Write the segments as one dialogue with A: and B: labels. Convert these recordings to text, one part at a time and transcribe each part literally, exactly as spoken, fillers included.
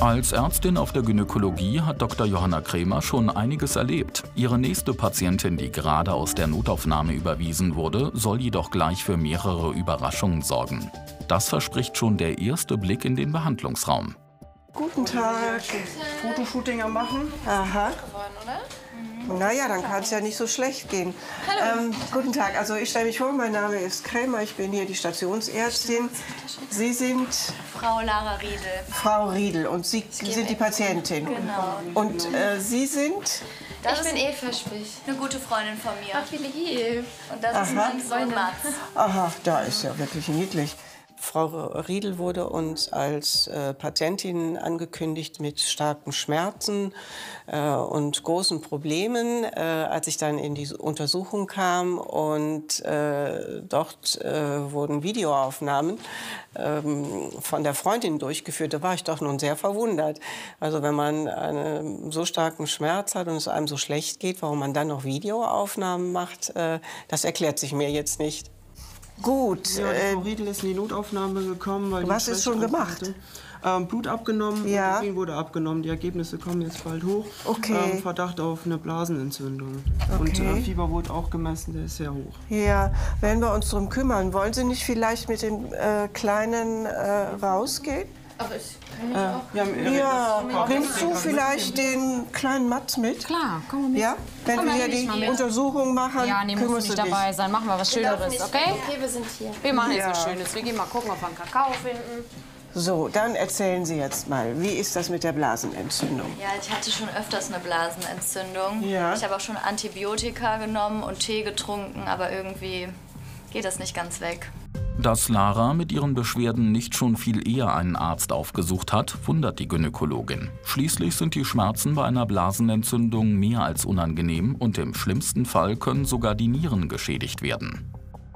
A: Als Ärztin auf der Gynäkologie hat Doktor Johanna Krämer schon einiges erlebt. Ihre nächste Patientin, die gerade aus der Notaufnahme überwiesen wurde, soll jedoch gleich für mehrere Überraschungen sorgen. Das verspricht schon der erste Blick in den Behandlungsraum.
B: Guten Tag.
C: Fotoshooting am machen.
B: Aha. Naja, dann kann es ja nicht so schlecht gehen. Hallo. Ähm, guten Tag, also ich stelle mich vor, mein Name ist Krämer, ich bin hier die Stationsärztin. Sie sind?
D: Frau Lara Riedel.
B: Frau Riedel und Sie sind die Patientin.
D: Genau.
B: Und äh, Sie sind?
D: Das ich bin Eva Spich, eine gute Freundin von mir. Ach, wie lieb. Und das
B: Aha.
D: ist mein Sohn Mats.
B: Aha, da ist ja wirklich niedlich. Frau Riedel wurde uns als äh, Patientin angekündigt mit starken Schmerzen äh, und großen Problemen. Äh, als ich dann in die Untersuchung kam und äh, dort äh, wurden Videoaufnahmen ähm, von der Freundin durchgeführt, da war ich doch nun sehr verwundert. Also wenn man einen so starken Schmerz hat und es einem so schlecht geht, warum man dann noch Videoaufnahmen macht, äh, das erklärt sich mir jetzt nicht. Gut.
C: Ja, die Frau Riedel ist in die Notaufnahme gekommen. Weil
B: was ist schon gemacht?
C: Ähm, Blut abgenommen,
B: ja.
C: Urin wurde abgenommen. Die Ergebnisse kommen jetzt bald hoch.
B: Okay.
C: Ähm, Verdacht auf eine Blasenentzündung.
B: Okay.
C: Und äh, Fieber wurde auch gemessen, der ist sehr hoch.
B: Ja, werden wir uns darum kümmern. Wollen Sie nicht vielleicht mit dem äh, Kleinen äh, rausgehen?
D: Ach, ich kann ich auch.
C: Äh,
B: Ja, bringst du vielleicht den kleinen Mats mit?
E: Klar, komm mal mit.
B: Ja, wenn
E: Komm,
B: wir hier
E: ich
B: die
E: mal mit.
B: Untersuchung machen,
E: Ja, nee, musst du
B: kümmerst
E: nicht
B: du dich.
E: dabei sein. Machen wir was Schöneres, okay?
D: Okay, wir sind hier.
E: Wir machen jetzt
B: Ja.
E: was Schönes. Wir gehen mal gucken, ob wir einen Kakao finden.
B: So, dann erzählen Sie jetzt mal, wie ist das mit der Blasenentzündung?
D: Ja, ich hatte schon öfters eine Blasenentzündung.
B: Ja.
D: Ich habe auch schon Antibiotika genommen und Tee getrunken, aber irgendwie geht das nicht ganz weg.
A: Dass Lara mit ihren Beschwerden nicht schon viel eher einen Arzt aufgesucht hat, wundert die Gynäkologin. Schließlich sind die Schmerzen bei einer Blasenentzündung mehr als unangenehm und im schlimmsten Fall können sogar die Nieren geschädigt werden.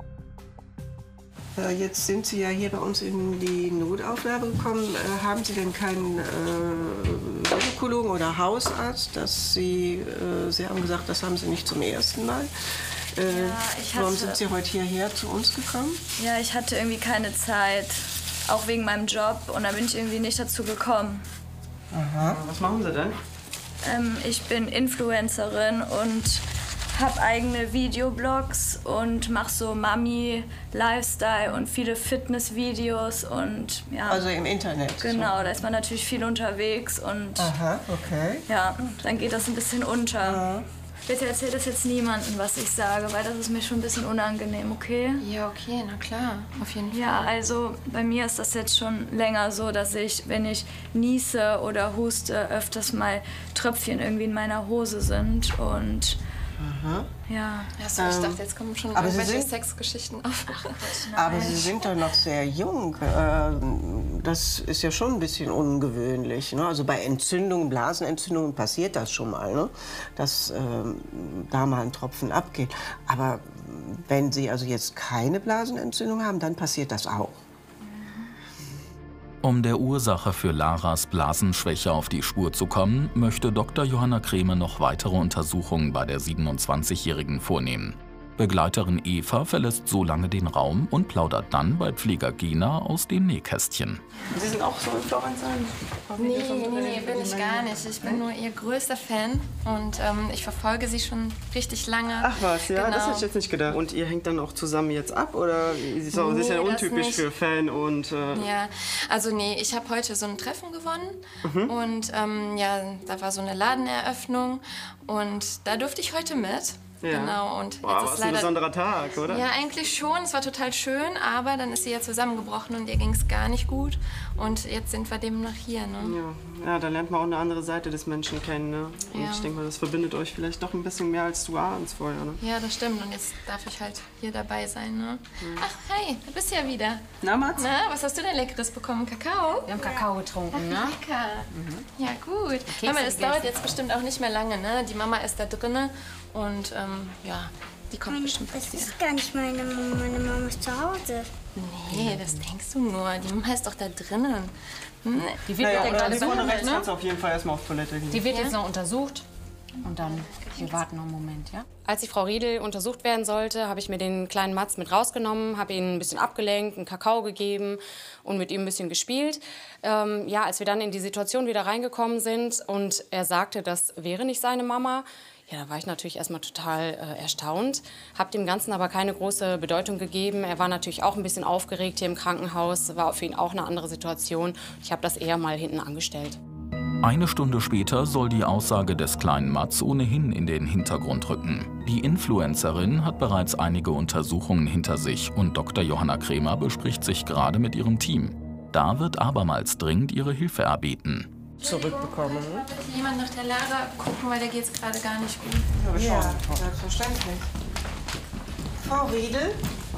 B: Äh, Jetzt sind Sie ja hier bei uns in die Notaufnahme gekommen. Äh, Haben Sie denn keinen äh, Gynäkologen oder Hausarzt? Dass Sie, äh, Sie haben gesagt, das haben Sie nicht zum ersten Mal. Äh,
D: Ja, ich
B: warum
D: hatte-
B: sind Sie heute hierher zu uns gekommen?
D: Ja, ich hatte irgendwie keine Zeit, auch wegen meinem Job. Und da bin ich irgendwie nicht dazu gekommen.
C: Was machen Sie denn?
D: Ähm, ich bin Influencerin und habe eigene Videoblogs und mache so Mami, Lifestyle und viele Fitnessvideos und ja.
B: Also im Internet?
D: Genau, da ist man natürlich viel unterwegs und
B: Aha, okay.
D: ja, dann geht das ein bisschen unter. Bitte erzähl das jetzt niemandem, was ich sage, weil das ist mir schon ein bisschen unangenehm, okay?
F: Ja, okay, na klar, auf jeden Fall.
D: Ja, also bei mir ist das jetzt schon länger so, dass ich, wenn ich niese oder huste, öfters mal Tröpfchen irgendwie in meiner Hose sind und
B: Aha.
D: ja.
F: Achso, ich dachte, jetzt kommen schon
B: aber Sie
F: irgendwelche
B: sind-
F: Sexgeschichten auf.
B: Aber Sie sind doch noch sehr jung. Äh, Das ist ja schon ein bisschen ungewöhnlich. Ne? Also bei Entzündungen, Blasenentzündungen passiert das schon mal, ne? Dass ähm, da mal ein Tropfen abgeht. Aber wenn Sie also jetzt keine Blasenentzündung haben, dann passiert das auch.
A: Um der Ursache für Laras Blasenschwäche auf die Spur zu kommen, möchte Doktor Johanna Krämer noch weitere Untersuchungen bei der siebenundzwanzigjährigen vornehmen. Begleiterin Eva verlässt so lange den Raum und plaudert dann bei Pfleger Gina aus dem Nähkästchen.
C: Sie sind auch so Influencer?
F: Nee, nee, nee, bin ich gar nicht. Ich bin nur ihr größter Fan und ähm, ich verfolge sie schon richtig lange.
C: Ach was, ja,
F: Genau.
C: das hätte ich jetzt nicht gedacht. Und ihr hängt dann auch zusammen jetzt ab? Oder sie ist, auch, sie ist ja
F: Nee, das
C: untypisch
F: nicht.
C: für Fan und... Äh,
F: Ja, also nee, ich habe heute so ein Treffen gewonnen
C: Mhm.
F: und ähm, ja, da war so eine Ladeneröffnung und da durfte ich heute mit.
C: Ja.
F: Genau, und
C: Boah,
F: jetzt
C: was
F: ist
C: ein
F: leider...
C: besonderer Tag, oder?
F: Ja, eigentlich schon. Es war total schön, aber dann ist sie ja zusammengebrochen und ihr ging es gar nicht gut. Und jetzt sind wir demnach hier, ne?
C: Ja. ja, da lernt man auch eine andere Seite des Menschen kennen. Ne? Und
F: Ja.
C: ich denke mal, das verbindet euch vielleicht doch ein bisschen mehr, als du ahnst vorher. Ne?
F: Ja, das stimmt. Und jetzt darf ich halt hier dabei sein, ne? Ach, hey, du bist ja wieder.
C: Na, Mats?
F: Na, was hast du denn Leckeres bekommen? Kakao?
E: Wir haben Kakao getrunken, ne?
F: Lecker. Ja, gut. Mama, das
E: gegessen.
F: dauert jetzt bestimmt auch nicht mehr lange, ne? Die Mama ist da drinne und ähm, ja, die kommt bestimmt
G: Das
F: bald wieder.
G: ist gar nicht meine Mama. Meine Mama ist zu Hause.
F: Nee, das denkst du nur. Die Mama ist doch da drinnen. Hm?
E: Die wird
C: Naja,
E: ja
C: oder
E: gerade
C: hier vorne rechts
E: behandelt,
C: kannst
E: ne?
C: du auf jeden Fall erstmal auf Toilette gehen.
E: Die wird
F: Ja?
E: jetzt noch untersucht. Und dann, wir warten noch einen Moment, ja? Als die Frau Riedel untersucht werden sollte, habe ich mir den kleinen Mats mit rausgenommen, habe ihn ein bisschen abgelenkt, einen Kakao gegeben und mit ihm ein bisschen gespielt. Ähm, ja, als wir dann in die Situation wieder reingekommen sind und er sagte, das wäre nicht seine Mama, ja, da war ich natürlich erstmal total äh, erstaunt, habe dem Ganzen aber keine große Bedeutung gegeben. Er war natürlich auch ein bisschen aufgeregt hier im Krankenhaus, war für ihn auch eine andere Situation. Ich habe das eher mal hinten angestellt.
A: Eine Stunde später soll die Aussage des kleinen Mats ohnehin in den Hintergrund rücken. Die Influencerin hat bereits einige Untersuchungen hinter sich und Doktor Johanna Kremer bespricht sich gerade mit ihrem Team. Da wird abermals dringend ihre Hilfe erbeten.
B: Zurückbekommen.
F: Kann bitte jemand nach der Lara gucken, weil der geht's gerade gar nicht gut.
B: Ja, selbstverständlich. Frau Riedel?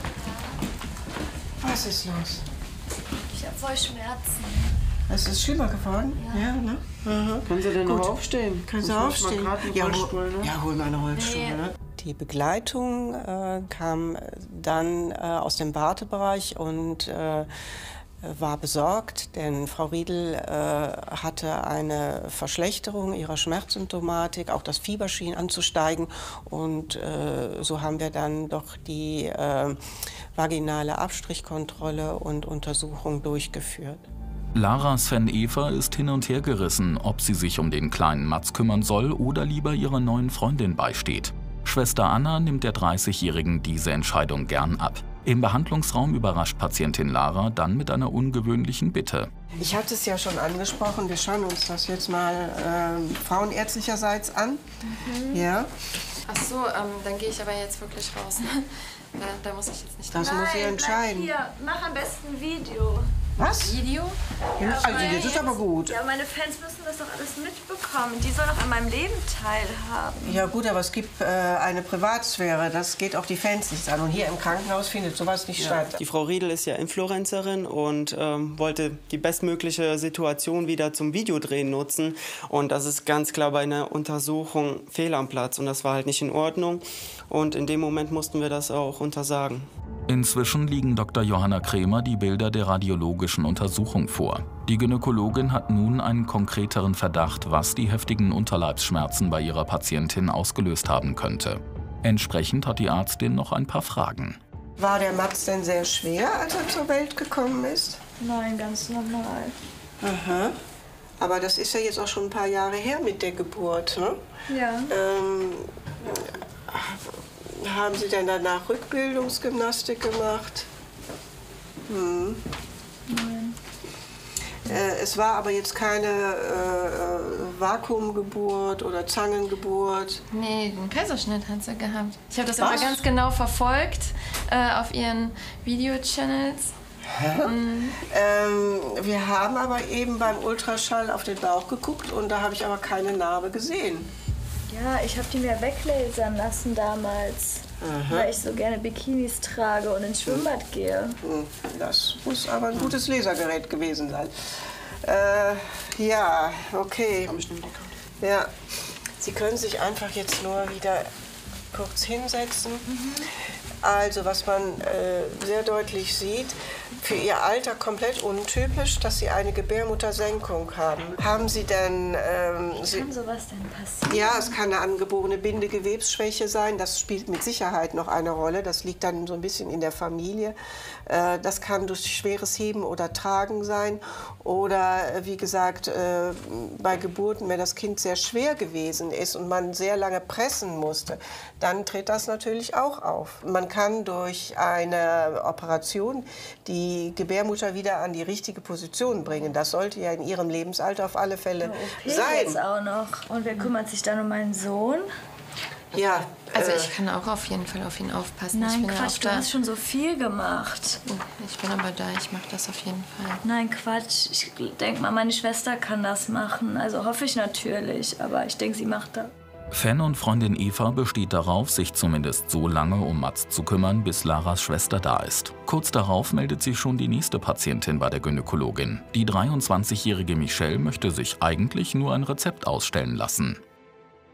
B: Was ist los?
D: Ich habe voll Schmerzen.
B: Es ist schlimmer geworden? Ja, ja ne? Aha.
C: Können Sie denn
B: Gut.
C: noch aufstehen?
B: Können Sie
C: Ich muss
B: aufstehen?
C: mal grad einen
B: Ja, hol,
C: Rollstuhl, ne?
B: ja, hol mal einen Rollstuhl.
D: Nee.
B: Ne? Die Begleitung äh, kam dann äh, aus dem Wartebereich und äh, war besorgt, denn Frau Riedel äh, hatte eine Verschlechterung ihrer Schmerzsymptomatik, auch das Fieber schien anzusteigen und äh, so haben wir dann doch die äh, vaginale Abstrichkontrolle und Untersuchung durchgeführt.
A: Laras Fan Eva ist hin und her gerissen, ob sie sich um den kleinen Mats kümmern soll oder lieber ihrer neuen Freundin beisteht. Schwester Anna nimmt der dreißigjährigen diese Entscheidung gern ab. Im Behandlungsraum überrascht Patientin Lara dann mit einer ungewöhnlichen Bitte.
B: Ich hatte es ja schon angesprochen, wir schauen uns das jetzt mal äh, frauenärztlicherseits an. Mhm. Ja.
F: Ach so, ähm, dann gehe ich aber jetzt wirklich raus. Ne? Da, da muss ich jetzt nicht
B: Das
F: dran.
B: muss sie entscheiden.
D: Hier, mach am besten ein Video.
B: Was?
F: Video?
B: Ja, also das ist aber gut.
D: Ja, meine Fans müssen das doch alles mitbekommen. Die sollen doch an meinem Leben teilhaben.
B: Ja gut, aber es gibt äh, eine Privatsphäre, das geht auch die Fans nichts an. Und hier im Krankenhaus findet sowas nicht
C: Ja.
B: statt.
C: Die Frau Riedel ist ja Influencerin und ähm, wollte die bestmögliche Situation wieder zum Videodrehen nutzen. Und das ist ganz klar bei einer Untersuchung fehl am Platz. Und das war halt nicht in Ordnung. Und in dem Moment mussten wir das auch untersagen.
A: Inzwischen liegen Doktor Johanna Kremer die Bilder der radiologischen Untersuchung vor. Die Gynäkologin hat nun einen konkreteren Verdacht, was die heftigen Unterleibsschmerzen bei ihrer Patientin ausgelöst haben könnte. Entsprechend hat die Ärztin noch ein paar Fragen.
B: War der Mats denn sehr schwer, als er zur Welt gekommen ist?
D: Nein, ganz normal.
B: Aha. Aber das ist ja jetzt auch schon ein paar Jahre her mit der Geburt, ne?
D: Ja.
B: Ähm, haben Sie denn danach Rückbildungsgymnastik gemacht? Hm.
D: Nein.
B: Äh, es war aber jetzt keine äh, Vakuumgeburt oder Zangengeburt.
F: Nee, den Kaiserschnitt hat sie gehabt. Ich habe das
B: Was?
F: aber ganz genau verfolgt äh, auf ihren Video-Channels.
B: Mhm. Ähm, wir haben aber eben beim Ultraschall auf den Bauch geguckt und da habe ich aber keine Narbe gesehen.
D: Ja, ich habe die mir weglasern lassen damals,
B: Aha.
D: weil ich so gerne Bikinis trage und ins Schwimmbad gehe.
B: Das muss aber ein gutes Lasergerät gewesen sein. Äh, ja, okay. Ja. Sie können sich einfach jetzt nur wieder kurz hinsetzen. Mhm. Also, was man äh, sehr deutlich sieht, für Ihr Alter komplett untypisch, dass Sie eine Gebärmuttersenkung haben. Haben Sie denn... Ähm,
D: Wie
B: Sie,
D: kann sowas denn passieren?
B: ja, es kann eine angeborene Bindegewebsschwäche sein. Das spielt mit Sicherheit noch eine Rolle. Das liegt dann so ein bisschen in der Familie. Äh, das kann durch schweres Heben oder Tragen sein. Oder, äh, wie gesagt, äh, bei Geburten, wenn das Kind sehr schwer gewesen ist und man sehr lange pressen musste, dann tritt das natürlich auch auf. Man kann durch eine Operation die Gebärmutter wieder an die richtige Position bringen. Das sollte ja in Ihrem Lebensalter auf alle Fälle
D: O P
B: sein.
D: jetzt auch noch. Und wer kümmert sich dann um meinen Sohn?
B: Ja,
F: Also
B: äh,
F: ich kann auch auf jeden Fall auf ihn aufpassen. ich
D: Nein,
F: bin ja
D: Quatsch,
F: auch
D: du
F: da.
D: hast schon so viel gemacht.
F: Ich bin aber da, ich mache das auf jeden Fall.
D: Nein, Quatsch. Ich denke mal, meine Schwester kann das machen. Also hoffe ich natürlich, aber ich denke, sie macht das.
A: Fan und Freundin Eva besteht darauf, sich zumindest so lange um Mats zu kümmern, bis Laras Schwester da ist. Kurz darauf meldet sich schon die nächste Patientin bei der Gynäkologin. Die dreiundzwanzigjährige Michelle möchte sich eigentlich nur ein Rezept ausstellen lassen.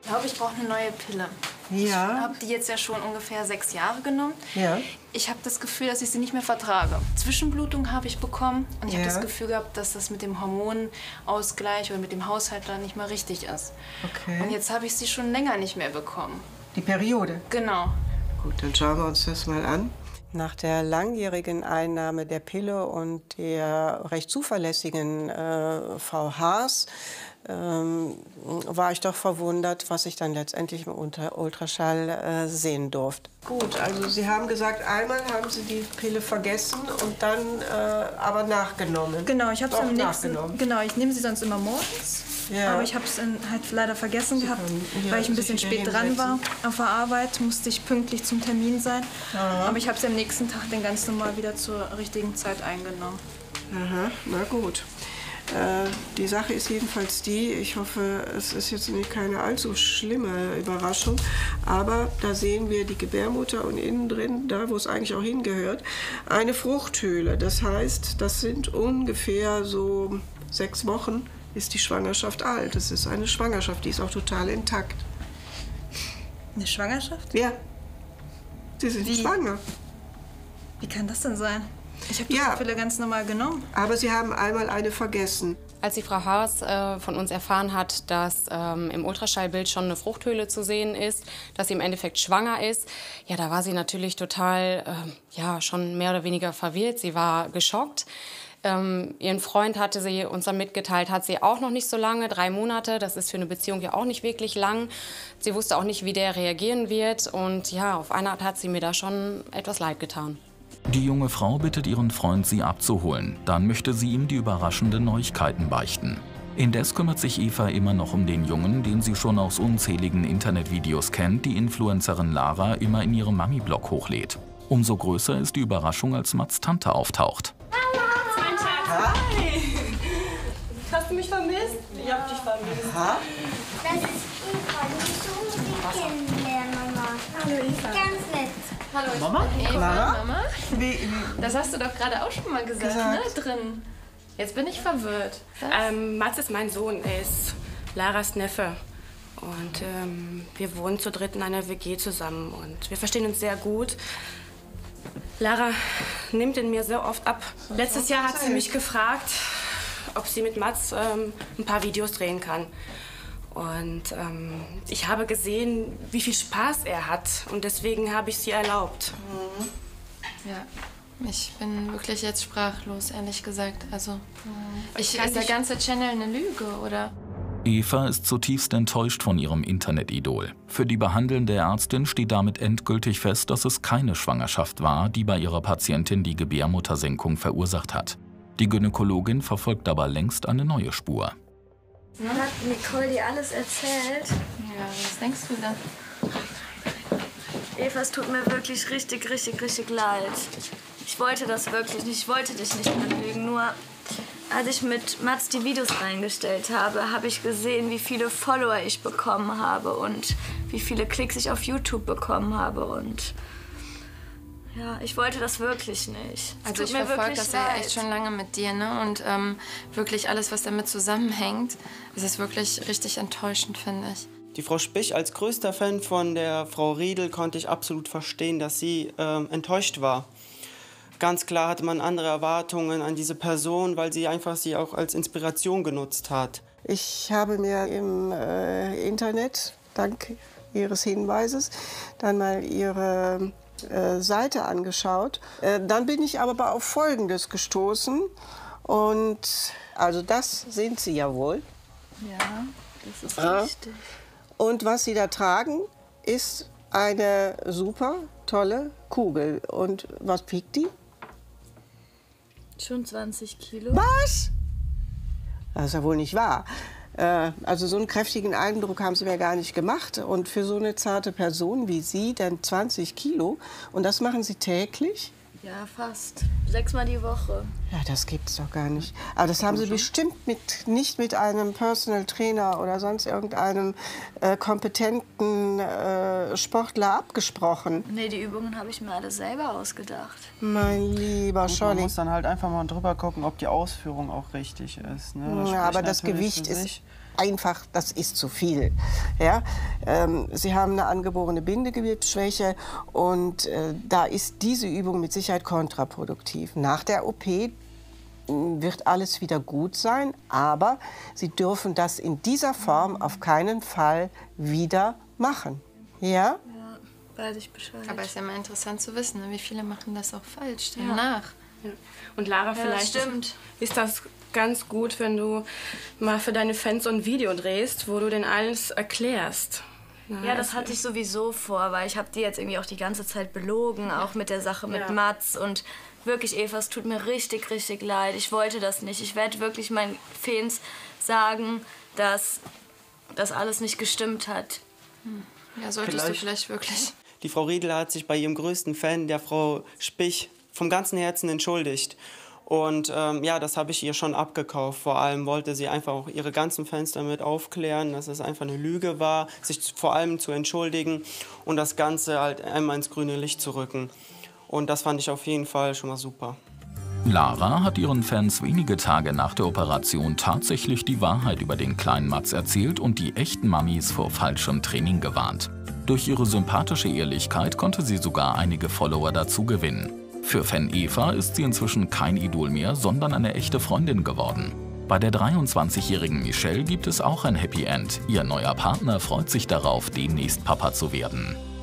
F: Ich glaube, ich brauche eine neue Pille.
B: Ja.
F: Ich habe die jetzt ja schon ungefähr sechs Jahre genommen.
B: Ja.
F: Ich habe das Gefühl, dass ich sie nicht mehr vertrage. Zwischenblutung habe ich bekommen und ich
B: Ja.
F: habe das Gefühl gehabt, dass das mit dem Hormonausgleich oder mit dem Haushalt dann nicht mehr richtig ist.
B: Okay.
F: Und jetzt habe ich sie schon länger nicht mehr bekommen.
B: Die Periode?
F: Genau.
B: Gut, dann schauen wir uns das mal an. Nach der langjährigen Einnahme der Pille und der recht zuverlässigen äh, V Hs ähm, war ich doch verwundert, was ich dann letztendlich im Unter Ultraschall äh, sehen durfte. Gut, also Sie haben gesagt, einmal haben Sie die Pille vergessen und dann äh, aber nachgenommen.
H: Genau, ich habe es
B: Doch,
H: am nächsten.
B: nachgenommen.
H: Genau, ich nehme sie sonst immer morgens.
B: Ja.
H: Aber ich habe es halt leider vergessen gehabt,
B: ja,
H: weil ich ein
B: sich
H: bisschen
B: wieder
H: spät dran war.
B: hinsetzen.
H: Auf der Arbeit musste ich pünktlich zum Termin sein.
B: Aha.
H: Aber ich habe sie am nächsten Tag dann ganz normal wieder zur richtigen Zeit eingenommen.
B: Aha, na gut. Äh, die Sache ist jedenfalls die, ich hoffe, es ist jetzt nicht keine allzu schlimme Überraschung, aber da sehen wir die Gebärmutter und innen drin, da wo es eigentlich auch hingehört, eine Fruchthöhle. Das heißt, das sind ungefähr so sechs Wochen, ist die Schwangerschaft alt. Das ist eine Schwangerschaft, die ist auch total intakt.
H: Eine Schwangerschaft?
B: Ja, Sie sind
H: Wie?
B: schwanger.
H: Wie kann das denn sein? Ich habe die
B: Ja.
H: Pille ganz normal genommen.
B: Aber Sie haben einmal eine vergessen.
E: Als die Frau Haas äh, von uns erfahren hat, dass ähm, im Ultraschallbild schon eine Fruchthöhle zu sehen ist, dass sie im Endeffekt schwanger ist, ja, da war sie natürlich total, äh, ja, schon mehr oder weniger verwirrt. Sie war geschockt. Ähm, ihren Freund hatte sie uns dann mitgeteilt, hat sie auch noch nicht so lange, drei Monate. Das ist für eine Beziehung ja auch nicht wirklich lang. Sie wusste auch nicht, wie der reagieren wird. Und ja, auf eine Art hat sie mir da schon etwas leid getan.
A: Die junge Frau bittet ihren Freund, sie abzuholen. Dann möchte sie ihm die überraschenden Neuigkeiten beichten. Indes kümmert sich Eva immer noch um den Jungen, den sie schon aus unzähligen Internetvideos kennt, die Influencerin Lara immer in ihrem Mami-Blog hochlädt. Umso größer ist die Überraschung, als Mats Tante auftaucht.
I: Mein Schatz, hi! Hast du mich vermisst? Ich hab dich vermisst.
B: Aha.
G: Das ist Eva, die ist so die kennenlernen, Mama. Hallo Eva. Ganz nett.
F: Hallo, ich
B: Mama?
F: bin Eva,
B: Lara?
F: Mama.
B: Wie, wie,
F: Das hast du doch gerade auch schon mal gesagt,
B: Gesagt.
F: ne? Drin. Jetzt bin ich verwirrt.
I: Ähm, Mats ist mein Sohn, er ist Laras Neffe. Und ähm, wir wohnen zu dritt in einer W G zusammen und wir verstehen uns sehr gut. Lara nimmt ihn mir so oft ab. Letztes Jahr hat sie mich gefragt, ob sie mit Mats ähm, ein paar Videos drehen kann. Und ähm, ich habe gesehen, wie viel Spaß er hat und deswegen habe ich sie erlaubt.
F: Ja, ich bin wirklich jetzt sprachlos, ehrlich gesagt. Also, ich,
I: kann
F: ist der
I: dich-
F: ganze Channel eine Lüge, oder?
A: Eva ist zutiefst enttäuscht von ihrem Internetidol. Für die behandelnde Ärztin steht damit endgültig fest, dass es keine Schwangerschaft war, die bei ihrer Patientin die Gebärmuttersenkung verursacht hat. Die Gynäkologin verfolgt aber längst eine neue Spur.
D: Hat Nicole dir alles erzählt?
F: Ja, was denkst du da?
D: Eva, es tut mir wirklich richtig, richtig, richtig leid. Ich wollte das wirklich nicht. Ich wollte dich nicht anlügen. Nur als ich mit Mats die Videos reingestellt habe, habe ich gesehen, wie viele Follower ich bekommen habe und wie viele Klicks ich auf YouTube bekommen habe. Und ja, ich wollte das wirklich nicht. Es
F: Also
D: tut
F: ich
D: mir
F: verfolge
D: wirklich
F: das ja
D: leid.
F: echt schon lange mit dir, ne? Und ähm, wirklich alles, was damit zusammenhängt, das ist wirklich richtig enttäuschend, finde ich.
C: Die Frau Spich, als größter Fan von der Frau Riedel, konnte ich absolut verstehen, dass sie ähm, enttäuscht war. Ganz klar hatte man andere Erwartungen an diese Person, weil sie einfach sie auch als Inspiration genutzt hat.
B: Ich habe mir im äh, Internet, dank Ihres Hinweises, dann mal Ihre äh, Seite angeschaut. Äh, dann bin ich aber auf Folgendes gestoßen. Und also das sind Sie ja wohl.
D: Ja, das ist
B: Ja.
D: richtig.
B: Und was Sie da tragen, ist eine super tolle Kugel. Und was wiegt die?
D: Schon zwanzig Kilo.
B: Was? Das ist ja wohl nicht wahr. Äh, also so einen kräftigen Eindruck haben Sie mir gar nicht gemacht. Und für so eine zarte Person wie Sie dann zwanzig Kilo. Und das machen Sie täglich?
D: Ja, fast. Sechsmal die Woche.
B: Ja, das gibt's doch gar nicht. Aber das haben Sie bestimmt mit, nicht mit einem Personal Trainer oder sonst irgendeinem äh, kompetenten äh, Sportler abgesprochen.
D: Nee, die Übungen habe ich mir alle selber ausgedacht.
B: Mein lieber
C: Man
B: Scholli.
C: muss dann halt einfach mal drüber gucken, ob die Ausführung auch richtig ist. Ne? Das
B: Ja,
C: spricht
B: aber das
C: natürlich
B: Gewicht
C: für
B: ist-
C: sich.
B: einfach, das ist zu viel. Ja? Ähm, Sie haben eine angeborene Bindegewebsschwäche und äh, da ist diese Übung mit Sicherheit kontraproduktiv. Nach der O P wird alles wieder gut sein, aber Sie dürfen das in dieser Form auf keinen Fall wieder machen. Ja?
D: Ja, weiß ich Bescheid.
F: Aber es ist ja mal interessant zu wissen, ne? Wie viele machen das auch falsch
D: Ja.
F: danach.
I: Ja. Und Lara,
D: Ja,
I: vielleicht
D: stimmt.
I: ist das ganz gut, wenn du mal für deine Fans so ein Video drehst, wo du denen alles erklärst. Na,
D: Ja, das hatte ich sowieso vor, weil ich habe die jetzt irgendwie auch die ganze Zeit belogen, auch mit der Sache mit
I: Ja.
D: Mats. Und wirklich, Eva, es tut mir richtig, richtig leid. Ich wollte das nicht. Ich werde wirklich meinen Fans sagen, dass das alles nicht gestimmt hat.
F: Ja, solltest
C: Vielleicht-
F: du vielleicht wirklich.
C: Die Frau Riedel hat sich bei ihrem größten Fan, der Frau Spich, vom ganzen Herzen entschuldigt. Und ähm, ja, das habe ich ihr schon abgekauft. Vor allem wollte sie einfach auch ihre ganzen Fans damit aufklären, dass es einfach eine Lüge war, sich vor allem zu entschuldigen und das Ganze halt einmal ins grüne Licht zu rücken. Und das fand ich auf jeden Fall schon mal super.
A: Lara hat ihren Fans wenige Tage nach der Operation tatsächlich die Wahrheit über den kleinen Mats erzählt und die echten Mamis vor falschem Training gewarnt. Durch ihre sympathische Ehrlichkeit konnte sie sogar einige Follower dazu gewinnen. Für Fan Eva ist sie inzwischen kein Idol mehr, sondern eine echte Freundin geworden. Bei der dreiundzwanzigjährigen Michelle gibt es auch ein Happy End. Ihr neuer Partner freut sich darauf, demnächst Papa zu werden.